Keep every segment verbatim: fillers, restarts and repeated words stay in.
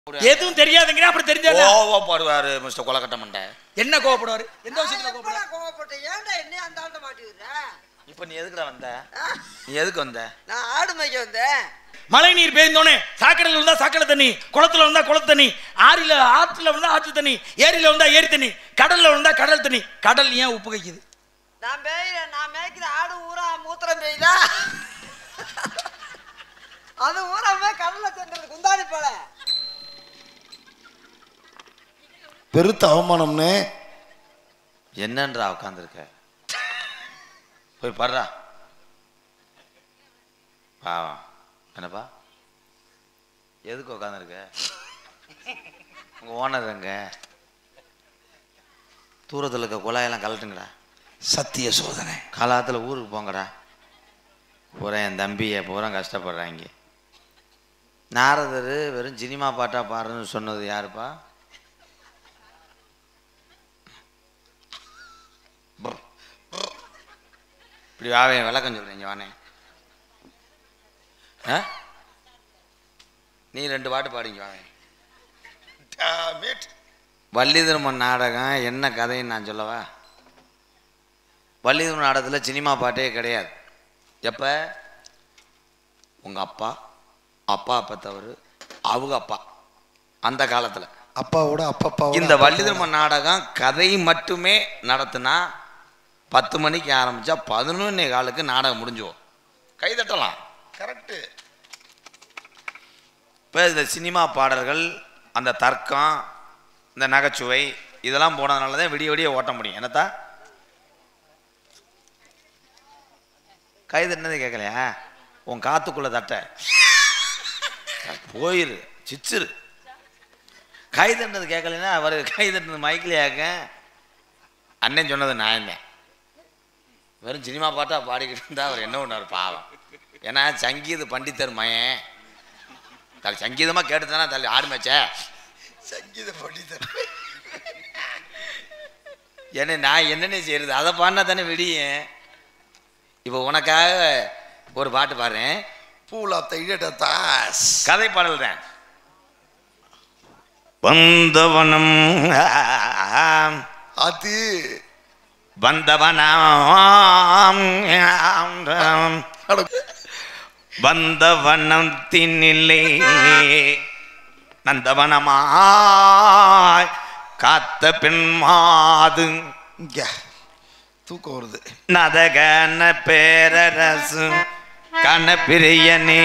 எதுவும் தெரியாதுங்கற அப்படி தெரிஞ்சதா கோவப்படுவாரு மிஸ்டர் கொலக்கட்ட மண்டை. என்ன கோவப்படுவாரு? எந்த விஷயத்துல கோவப்படுவாரு? கோவப்பட்ட ஏன்டா என்ன அந்த ஆண்ட மாட்டி விடுற? இப்போ நீ எதுக்குடா வந்த? நீ எதுக்கு வந்த? நான் ஆடு மேய்க்க வந்தேன். மழை நீர் பெய்ந்தோனே சாக்கடையில இருந்தா சாக்கடை தண்ணி, குளத்துல இருந்தா குளத்து தண்ணி, ஆறில ஆற்றுல இருந்தா ஆற்று தண்ணி, ஏரியில இருந்தா ஏரி தண்ணி, கடல்ல இருந்தா கடல் தண்ணி. கடல் ஏன் உப்பு கைக்குது? நான் மேய்ற நான் மேய்க்கிற ஆடு ஊரா மூத்திரம் பெய்யுதா? அது ஊராமே கடல்ல சென்றது குந்தாடி போல. பெருத்த அவமானம்னே. என்னன்றா உட்காந்துருக்க? போய் பாடுறா. பாவம். என்னப்பா எதுக்கு உட்காந்துருக்க? உங்க ஓனர் எங்க? தூரத்தில் இருக்க குழாயெல்லாம் கலட்டுங்கடா. சத்திய சோதனை. காலத்தில் ஊருக்கு போங்கடா. பூரா என் தம்பியை பூரா கஷ்டப்படுறாங்க. நாரதர் வெறும் சினிமா பாட்டா பாடுறன்னு சொன்னது யாருப்பா? இப்படி வாவே விளக்கம் சொல்றீங்க வானே. நீ ரெண்டு பாட்டு பாடிங்க வாவே. வள்ளிதர்மன் நாடகம் என்ன கதைன்னு நான் சொல்லவா? வள்ளிதர்மன் நாடகத்தில் சினிமா பாட்டே கிடையாது. எப்போ? உங்கள் அப்பா அப்பா அப்பா தவறு அவங்க அப்பா அந்த காலத்தில் அப்பாவோட அப்பப்பா. இந்த வள்ளிதர்மன் நாடகம் கதை மட்டுமே நடத்தினா பத்து மணிக்கு ஆரம்பித்தா பதினொன்னே காலுக்கு நாடகம் முடிஞ்சுவோம். கைதட்டலாம். கரெக்டு. இப்போ இந்த சினிமா பாடல்கள், அந்த தர்க்கம், இந்த நகைச்சுவை இதெல்லாம் போனதுனால தான் விடிய விடிய ஓட்ட முடியும். என்னத்தா கை தட்டினதே கேட்கலையா? உன் காத்துக்குள்ள தட்ட போயிரு சிச்சிரு. கை தட்டினது கேட்கலைன்னா அவர் கை தட்டினது மைக்கிலேயாக்க. அண்ணன் சொன்னது நான் என்ன வெறும் சினிமா பாட்டா பாடிக்கிட்டு இருந்தா அவர் என்ன ஒன்றார் பாவம். ஏன்னா சங்கீத பண்டிதர் மயன் தலை சங்கீதமாக கேட்டு தானே தள்ளி ஆடுமேச்ச. சங்கீத பண்டிதர் என்ன நான் என்னென்ன செய்யறது? அதை பாடினா தானே விடியும். இப்போ உனக்காக ஒரு பாட்டு பாடுறேன். கதை பாடல் தான். வந்தவனம் அது வந்தவனம் வந்தவனத்தினிலே நந்தவனமாய் காத்த பெண்மாது தூக்கம் வருது. நதகன பேரரசு கனப்பிரியனே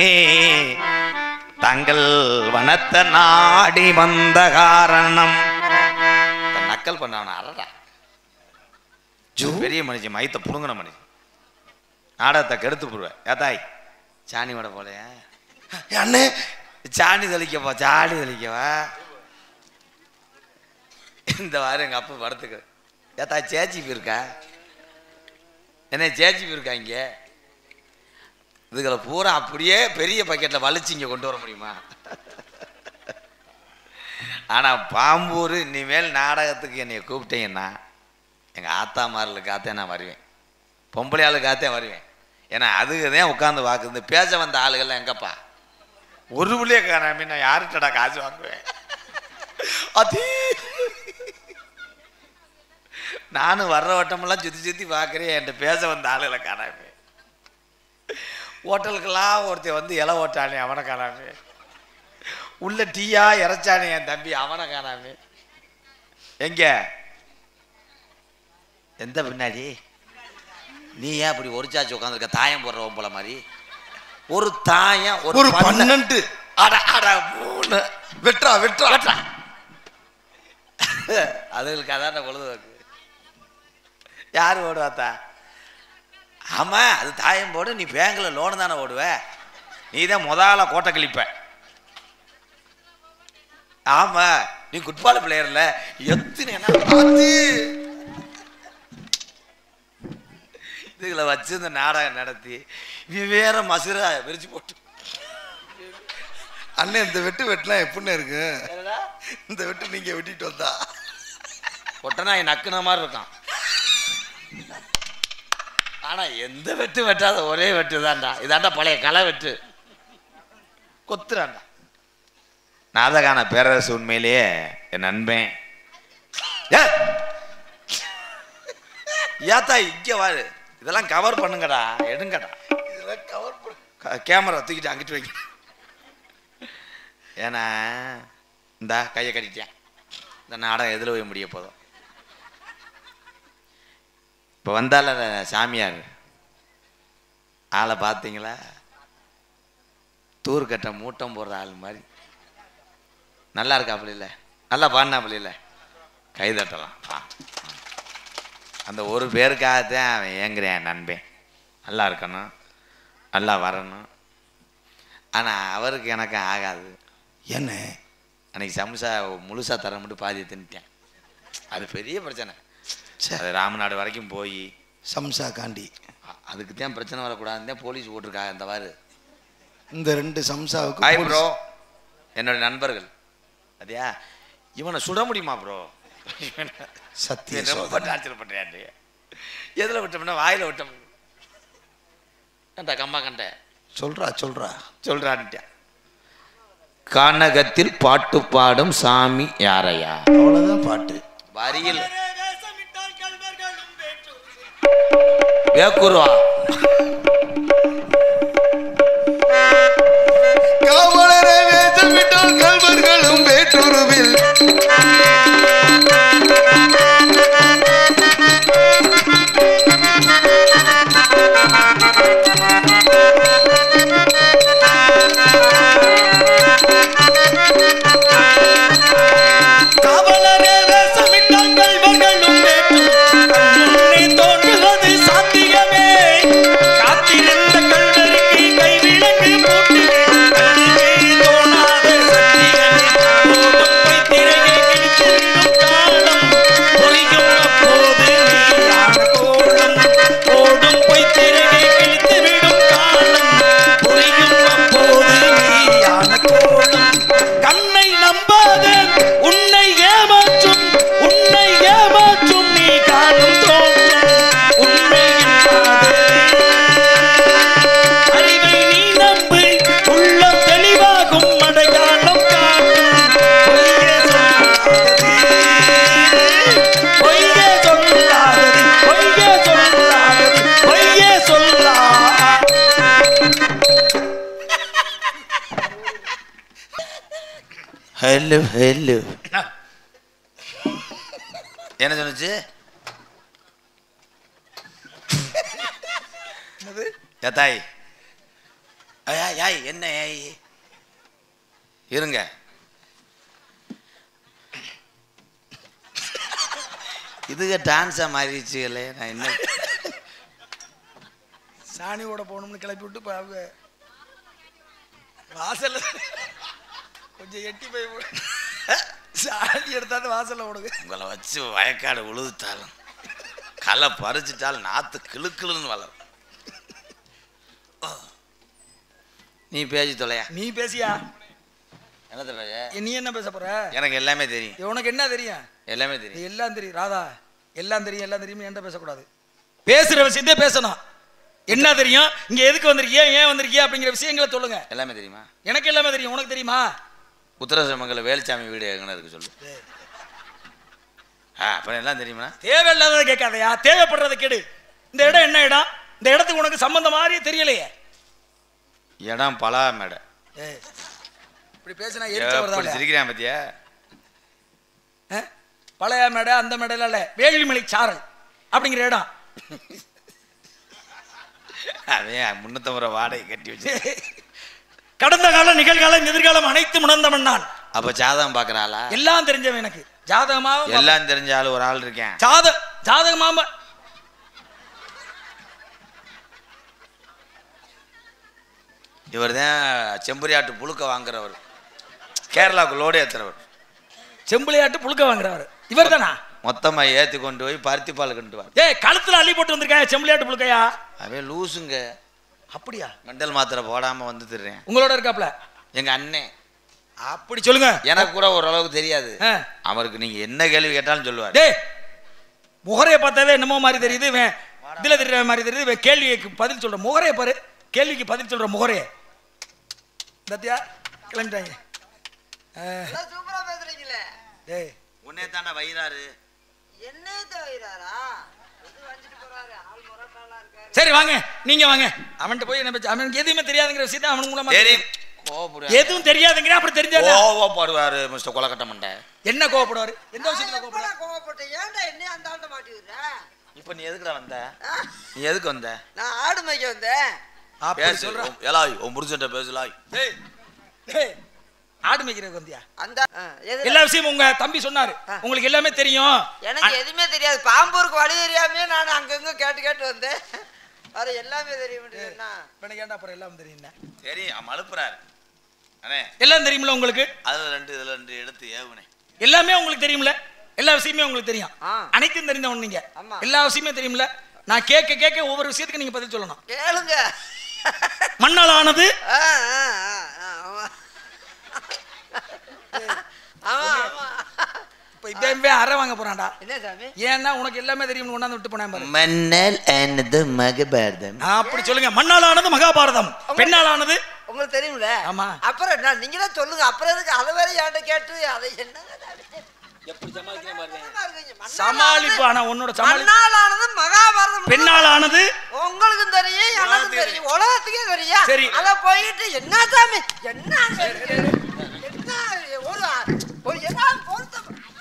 தங்கள் வனத்தை நாடி வந்த காரணம். நக்கல் பண்ணவன அறடா பெரிய மனுஷன் மையத்தை புடுங்கின மனுஷன். நாடகத்தை கெடுத்து போடுவேன். ஏதாய் சாணி வட போலையா அண்ணே? சாணி தெளிக்கப்பா சாணி தெளிக்கவா? இந்த வாரம் எங்க அப்பா படத்துக்கு ஏத்தா சேச்சி போயிருக்கா? என்ன சேச்சி போயிருக்கா? இங்க இதுகளை பூரா அப்படியே பெரிய பக்கெட்டில் வலிச்சு இங்கே கொண்டு வர முடியுமா? ஆனால் பாம்பூர் இனிமேல் நாடகத்துக்கு என்னை கூப்பிட்டீங்கன்னா எங்கள் ஆத்தாமார்களுக்காகத்தே நான் வருவேன், பொம்பளை ஆளுக்காகத்தே வருவேன். ஏன்னா அதுக்கு தான் உட்காந்து வாக்குது. பேச வந்த ஆளுகள்லாம் எங்கப்பா? ஒரு பிள்ளைய காணாமே நான் யாருட்டடா காசு வாங்குவேன்? அது நானும் வர்ற வட்டமெல்லாம் சுற்றி சுற்றி பார்க்குறேன். என்கிட்ட பேச வந்த ஆளுகளை காணாமே. ஹோட்டலுக்கெல்லாம் ஒருத்தர் வந்து இலை ஓட்டானே அவனை காணாமே. உள்ள டீயா இறைச்சானே என் தம்பி அவனை காணாமே. எங்க எந்த பின்னாடி நீ ஏன் அப்படி ஒரு சாச்சி உட்காந்துருக்க? தாயம் போடுறவன் போல மாதிரி ஒரு தாயம் ஒரு பன்னெண்டு மூணு வெற்றா வெற்றா வெற்றா அதுகளுக்கு அதான பொழுதுபோக்கு. யாரு ஓடுவாத்தா? ஆமா அது தாயம் போடு. நீ பேங்க்ல லோனு தானே ஓடுவ. நீ தான் முதல்ல கோட்டை கிழிப்ப. ஆமா நீ ஃபுட்பால் பிளேயர்ல எத்தனை இதுகளை வச்சு இந்த நாடகம் நடத்தி நீ வேற மசுரா விரிச்சு போட்டு. அண்ணன் இந்த வெட்டு வெட்டலாம் எப்படின்னு இருக்கு? இந்த வெட்டு நீங்க வெட்டிட்டு வந்தா ஒட்டனா நக்குன மாதிரி இருக்கான். ஆனா எந்த வெட்டு வெட்டாத ஒரே வெட்டு தான்டா. இதாண்டா பழைய களை வெட்டு. கொத்துறாண்டா. நாதகான பேரரசு உண்மையிலேயே என் நண்பன். ஏத்தா இங்க வாரு, இதெல்லாம் கவர் பண்ணுங்கடா, எடுங்கடா, இதெல்லாம் கவர் பண்ணு. கேமரா தூக்கிட்டு அங்கிட்டு வைக்க. ஏன்னா இந்தா கையை கட்டிட்டேன். இந்த நாடகம் எதில் போய் முடிய போதும். இப்போ வந்தால சாமியார் ஆளை பார்த்தீங்களா? தூர் கட்ட மூட்டம் போடுற ஆள் மாதிரி நல்லா இருக்கா? அப்படி இல்லை, நல்லா பாடினா அப்படி இல்லை, கை தட்டலாம். அந்த ஒரு பேருக்காகத்தான் அவன் ஏங்குறேன் நண்பன். நல்லா இருக்கணும், நல்லா வரணும். ஆனால் அவருக்கு எனக்கு ஆகாது. என்ன அன்னைக்கு சம்சா முழுசாக தர மட்டும் பாதியை தின்ட்டேன். அது பெரிய பிரச்சனை. அது ராமநாடு வரைக்கும் போய் சம்சா காண்டி அதுக்கு தான் பிரச்சனை வரக்கூடாதுன்னு தான் போலீஸ் போட்டிருக்காங்க. இந்த வாரு இந்த ரெண்டு சம்சாவுக்கு. ஹாய் ப்ரோ, என்னோட நண்பர்கள். அதையா இவனை சுட முடியுமா ப்ரோ? சத்தியம் ரொம்ப டார்ச்சர் பண்ணுறாரு. எதில் விட்டோம்னா வாயில் விட்டோம். கண்டா கம்மா கண்ட சொல்றா சொல்றா சொல்றான்ட்டேன். கானகத்தில் பாட்டு பாடும் சாமி யாரையா? அவ்வளவுதான் பாட்டு. வரியில் வேக்குருவா காவலரை வேஷமிட்டால் கல்வர்களும் வேற்றுருவில். ஹலோ ஹலோ என்ன சொன்னுச்சு? தாய் என்ன இருங்க. இதுக்கு டான்ஸா மாறிடுச்சுங்களே. நான் என்ன சாணியோட போகணும்னு கிளப்பி விட்டு இப்போ அவங்க வாசல்ல கொஞ்சம் எட்டி போய் சாணி எடுத்தாலும் வாசல்ல ஓடுங்க. உங்களை வச்சு வயக்காடு உழுதுட்டாலும் களை பறிச்சிட்டாலும் நாத்து கிளுக்கிளுன்னு வளரும். நீ பேசி தொலையா? நீ பேசியா? என்னத்த பேச? நீ என்ன பேச போற? எனக்கு எல்லாமே தெரியும். உனக்கு என்ன தெரியும்? எல்லாமே தெரியும். எல்லாம் தெரியும் ராதா, எல்லாம் தெரியும். எல்லாம் தெரியும் என்கிட்ட பேசக்கூடாது. பேசுற விஷயத்தே பேசணும். என்ன தெரியும், இங்க எதுக்கு வந்திருக்கிய, ஏன் வந்திருக்கிய அப்படிங்கிற விஷயங்களை சொல்லுங்க. எல்லாமே தெரியுமா? எனக்கு எல்லாமே தெரியும். உனக்கு தெரியுமா? உத்தரசமங்கல வேலுச்சாமி வீடு எங்கன்னு இருக்கு சொல்லு. அப்புறம் எல்லாம் தெரியுமா? தேவையில்லாததை கேட்காதையா, தேவைப்படுறதை கேடு. இந்த இடம் என்ன இடம்? இந்த இடத்துக்கு உனக்கு சம்பந்தம் மாதிரி தெரியலையே. இடம் பலா மேடை. இப்படி பேசினா சிரிக்கிறான் பத்தியா? பழைய மேடை அந்த மேடையில இல்ல, வேலிமலை சாரல் அப்படிங்கிற இடம். அதே முன்னூத்தம்பது வாடகை கட்டி வச்சு கடந்த காலம் நிகழ்காலம் எதிர்காலம் அனைத்து உணர்ந்தவன் நான். அப்ப ஜாதகம் பாக்குறாளா? எல்லாம் தெரிஞ்சவன் எனக்கு. ஜாதகமாக எல்லாம் தெரிஞ்ச ஆளு ஒரு ஆள் இருக்கேன். ஜாத ஜாதகமாம இவர் தான் செம்பரியாட்டு புழுக்க வாங்குறவர், கேரளாவுக்கு லோடு ஏத்துறவர். செம்புலியாட்டு புழுக்க வாங்குறவர் இவர் தானா? மொத்தமா ஏத்தி கொண்டு போய் பருத்தி பால் கொண்டு வா. ஏய், கழுத்துல அள்ளி போட்டு வந்திருக்காங்க செம்புலியாட்டு புழுக்கையா? அவன் லூசுங்க. அப்படியா? மெண்டல் மாத்திரை போடாம வந்து தர்றேன். உங்களோட இருக்காப்ல எங்க அண்ணன். அப்படி சொல்லுங்க. எனக்கு கூட ஓரளவுக்கு தெரியாது. அவருக்கு நீங்க என்ன கேள்வி கேட்டாலும் சொல்லுவார். டேய், முகரையை பார்த்தாவே என்னமோ மாதிரி தெரியுது, இதுல தெரியற மாதிரி தெரியுது. கேள்விக்கு பதில் சொல்ற முகரையை பாரு, கேள்விக்கு பதில் சொல்ற முகரையை. தத்தியா கிளம்பிட்டாங்க. எல்லாம் சூப்பரா பேசுறீங்களே. டேய் உன்னே தாண்டா வயிறாரு. என்னத்த வயிறாரா? இது வஞ்சிட்டு போறாரு. ஆள் முரட்டாளா இருக்காரு. சரி வாங்க நீங்க வாங்க. அவன்கிட்ட போய் என்ன பேச்சு? அவனுக்கு எதுவுமே தெரியாதுங்கிற விஷயத்தை அவனுக்கு மூலமா சரி கோபப்படுவாரு. எதுவும் தெரியாதுங்கிற அப்புறம் தெரிஞ்சால கோபப்படுவாரு மிஸ்டர் கொலக்கட்ட மண்டை. என்ன கோவப்படுவாரு? எந்த விஷயத்துல நான் கோவப்படுவாரு? எப்படா கோவப்பட்டேன்? ஏன்டா என்னைய அந்த ஆள்கிட்ட மாட்டி விடுற? இப்போ நீ எதுக்குடா வந்த? நீ எதுக்கு வந்த? நான் ஆடு மேய்க்க வந்தேன். அப்படி பேசு. சொல்றா. ஏலாய் உன் புருஷன்ட்ட பேசலாய். டேய் டேய் ஆடு மேய்க்கிறதுக்கு வந்தியா? அந்த ஆ, எது? எல்லா விஷயமும் உங்க தம்பி சொன்னாரு. உங்களுக்கு எல்லாமே தெரியும். எனக்கு எதுவுமே தெரியாது. பாம்பூருக்கு வழி தெரியாமே நான் அங்கங்க கேட்டு கேட்டு வந்தேன். அது எல்லாமே தெரியும். என்ன எனக்கு ஏன்டா அப்புறம் எல்லாம் தெரியும்? சரி அவன் அனுப்புறாரு. அண்ணே எல்லாம் தெரியுமில்ல உங்களுக்கு? அதுல ரெண்டு இதுல ரெண்டு எடுத்து ஏவுனே. எல்லாமே உங்களுக்கு தெரியுமில்ல? எல்லா விஷயமே உங்களுக்கு தெரியும். ஆ. அனைத்தும் தெரிந்தவன் நீங்க. ஆமா. எல்லா விஷயமே தெரியுமில்ல? நான் கேட்க கேட்க ஒவ்வொரு விஷயத்துக்கு நீங்க பதில் சொல்லணும். கேளுங்க. மண்ணால் ஆனது ஆ, ஆ, ஆ, ஆ, ஆமா. ஆமா, ஆமா. இப்ப இப்ப அரை வாங்க போறான்டா. என்ன சாமி? ஏன்னா உனக்கு எல்லாமே தெரியும் கொண்டாந்து விட்டு போனேன் பாரு. மன்னல் ஆனது மகபாரதம். அப்படி சொல்லுங்க. மண்ணால் ஆனது மகாபாரதம், பெண்ணால் ஆனது உங்களுக்கு தெரியும்ல? ஆமா. அப்புறம் என்ன நீங்களே சொல்லுங்க. அப்புறம் எதுக்கு அதை வேற என்கிட்ட கேட்டு அதை என்ன எப்படி சமாளிக்கிறேன் மண்ணால் சமாளிப்பு. ஆனா உன்னோட சமாளி மண்ணாலானது மகாபாரதம். பெண்ணால் ஆனது உங்களுக்கும் தெரியும் எனக்கும் தெரியும் உலகத்துக்கே தெரியும். சரி. அத போயிட்டு என்ன சாமி என்ன என்ன ஒரு ஒரு ஏதாவது பொருத்தம்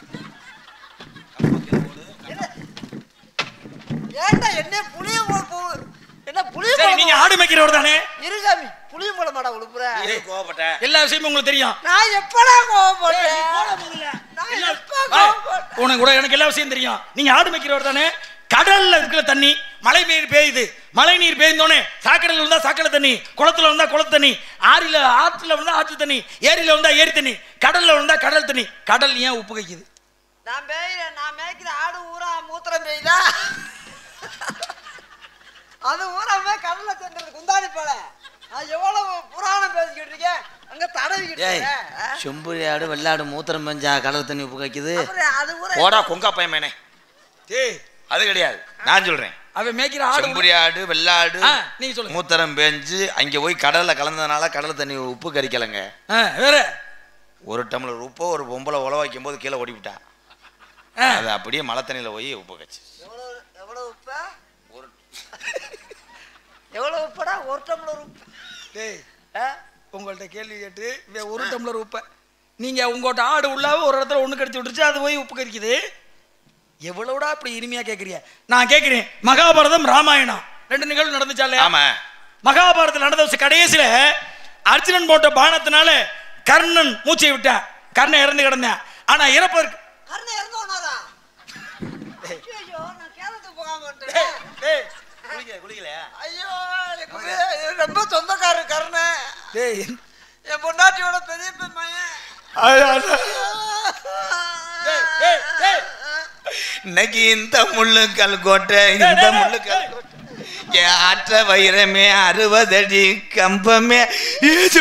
ஏண்டா என்ன புளிய போ என்ன புளிய சரி நீங்க ஆடு மேய்க்கிறவர் தானே? இரு சாமி புளிய போட மாடா உழுப்புற. ஏய் கோபப்பட்ட. எல்லா விஷயமும் உங்களுக்கு தெரியும். நான் எப்படா கோவப்பட்டேன்? நான் எல்லா- எப்ப ஏய், கோவப்பட்டேன்? உனக்கு கூட எனக்கு எல்லா விஷயம் தெரியும். நீங்க ஆடு மேய்க்கிறவர் தானே? கடல்ல இருக்கிற தண்ணி மழை நீர் பெய்யுது. மழை நீர் பெய்ந்தோடனே சாக்கடையில் இருந்தா சாக்கடை தண்ணி, குளத்துல வந்தா குளத்து தண்ணி, ஆறில ஆற்றுல வந்தா ஆற்று தண்ணி, ஏரியில வந்தா ஏரி தண்ணி, கடல்ல வந்தா கடல் தண்ணி. கடல் ஏன் உப்பு கைக்குது? நான் மேய்ற நான் மேய்க்கிற ஆடு ஊரா மூத்திரம் பெய்யுதா? அது ஊராமே கடல்ல சென்றது குந்தாடி போல. நான் எவ்வளவு புராணம் பேசிக்கிட்டு இருக்கேன். அங்க தடவிக்கிட்டு ஏய் இருக்கேன். செம்புரி ஆடு வெள்ளாடு மூத்திரம் பெஞ்சா கடல் தண்ணி உப்பு கைக்குது. அப்புறம் அது ஊரா போடா கொங்கா பையமேனே. டேய் அது கிடையாது. நான் சொல்றேன். அவன் மேய்க்கிற ஆடு செம்புரி ஆடு வெள்ளாடு ஆ, நீங்க சொல்லுங்க. மூத்திரம் பெஞ்சு அங்க போய் கடல்ல கலந்ததுனால கடல் தண்ணி உப்பு கரிக்கலங்க. ஆ, வேற ஒரு டம்ளர் உப்பு ஒரு பொம்பளை உழ வைக்கும் போது கீழே ஓடி விட்டா. ஆ. அது அப்படியே மழை தண்ணியில போய் உப்பு கச்சு. எவ்வளவு எவ்வளவு உப்பா? ஒரு எவ்வளவு உப்புடா? ஒரு டம்ளர் உப்பு. டேய் ஆ? உங்கள்ட்ட கேள்வி கேட்டு இவன் ஒரு டம்ளர் உப்பை நீங்க உங்கள்கிட்ட ஆடு உள்ளாவ ஒரு இடத்துல ஒண்ணு கடிச்சு விட்டுருச்சு, அது போய் உப்பு கறிக்குது. எவ்வளவுடா இப்படி இனிமையா கேட்கறிய? நான் கேட்கிறேன். மகாபாரதம் ராமாயணம் ரெண்டு நிகழ்வு நடந்துச்சாலே? ஆமா. மகாபாரதத்தில் நடந்த விஷயம் கடைசியில அர்ஜுனன் போட்ட பானத்தினால கர்ணன் மூச்சை விட்டான். கர்ணன் இறந்து கிடந்தான். ஆனா இறப்பதற்கு கர்ணன் இறந்து போனாரா? ஐயோ நான் கேரளத்துக்கு போகாம வந்துட்டேன். டேய், டேய், குளிக்கல குளிக்கலையா? ஐயோ எனக்கு ரொம்ப சொந்தக்காரர் கர்ணன். டேய், என் பொண்டாட்டியோட பெரிய பையன். டேய், டேய், டேய். இன்னைக்கு இந்த முள்ளுக்கல் கோட்டை இந்த முள்ளுக்கல் கோட்டை என் ஆற்ற வைரமே அறுபதடி கம்பமே ஏசு.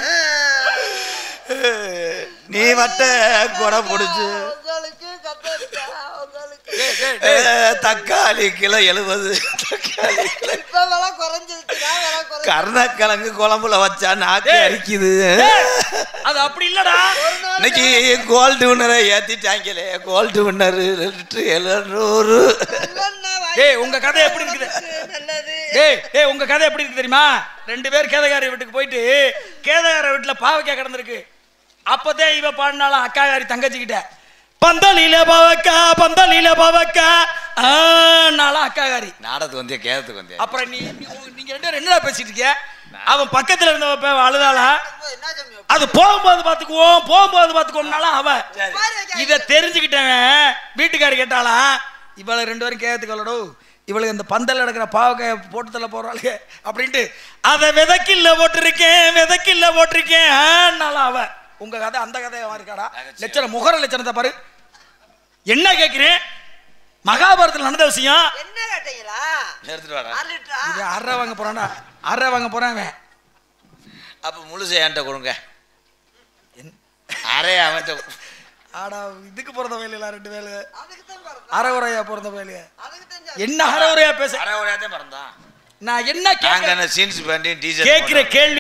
நீ வட்ட கொடை பிடிச்சு உங்களுக்கு கத்தரிக்கா உங்களுக்கு டேய், டேய், டேய். தக்காளி கிலோ எழுபது. தக்காளி கிலோ இப்ப விலை குறைஞ்சிருச்சுடா. விலை குறைஞ்சு கருணக்கிழங்கு குழம்புல வச்சா நாக்கு டேய். அரிக்குது. அது அப்படி இல்லடா. இன்னைக்கு கோல்டு வின்னரை ஏத்திட்டாங்களே. கோல்டு வின்னர் லிட்டர் எழுநூறு. டேய் உங்க கதை எப்படி இருக்குது? நல்லது. டேய் டேய் உங்க கதை எப்படி இருக்கு தெரியுமா? ரெண்டு பேர் கேதகாரி வீட்டுக்கு போயிட்டு கேதகார வீட்டுல பாவக்காய் கிடந்திருக்கு. அப்பதான் இவ பாடினாலும் அக்காகாரி தங்கச்சிக்கிட்ட பந்தலில பாவக்கா பந்தலில பாவக்கா ஆனாலும் அக்காகாரி. நாடத்துக்கு வந்தியா கேதத்துக்கு வந்தியா? அப்புறம் நீ நீ- நீங்க ரெண்டு பேரும் என்னடா பேசிட்டு இருக்கிய? அவன் பக்கத்துல இருந்தவ அழுதாளா? என்ன சாமி? அது போகும்போது பாத்துக்குவோம் போகும்போது பாத்துக்குவோம்னாலும் அவ சரி. இத தெரிஞ்சுக்கிட்டவன் வீட்டுக்காரி கேட்டாளா இவளை ரெண்டு பேரும் கேத்துக்கலடோ இவளுக்கு இந்த பந்தல் எடுக்கிற பாவக்காய போட்டு தள்ள போறாளுங்க அப்படின்ட்டு அதை விதைக்கில்ல போட்டிருக்கேன் விதைக்கில்ல போட்டிருக்கேன் ஆனாலும் அவ. உங்க கதை அந்த கதையா இருக்காடா? லட்சணம் முகர லட்சணத்தை பாரு. என்ன கேட்கிறேன்? மகாபாரதத்தில் நடந்த விஷயம். என்ன கேட்டீங்களா? எடுத்துட்டு வாடா. அரை லிட்டரா? இது அரை வாங்க போறான்டா. அரை வாங்க போறான் அவன். அப்ப முழுசு என்கிட்ட கொடுங்க. என்- அரை அவன்கிட்ட கொடு. ஆடா இதுக்கு பிறந்த வேலையில ரெண்டு வேலை அதுக்கு தான் பிறந்தா. அரை உரையா பிறந்த வேலையா? அதுக்கு தான் என்ன அரை உரையா பேச? அரை ஒரே தான் பிறந்தான். நான் என்ன நாங்க கேட்கிறேன்? என்ன சீன்ஸ் பேண்டையும் டீசர்ட் கேட்கிற கேள்வி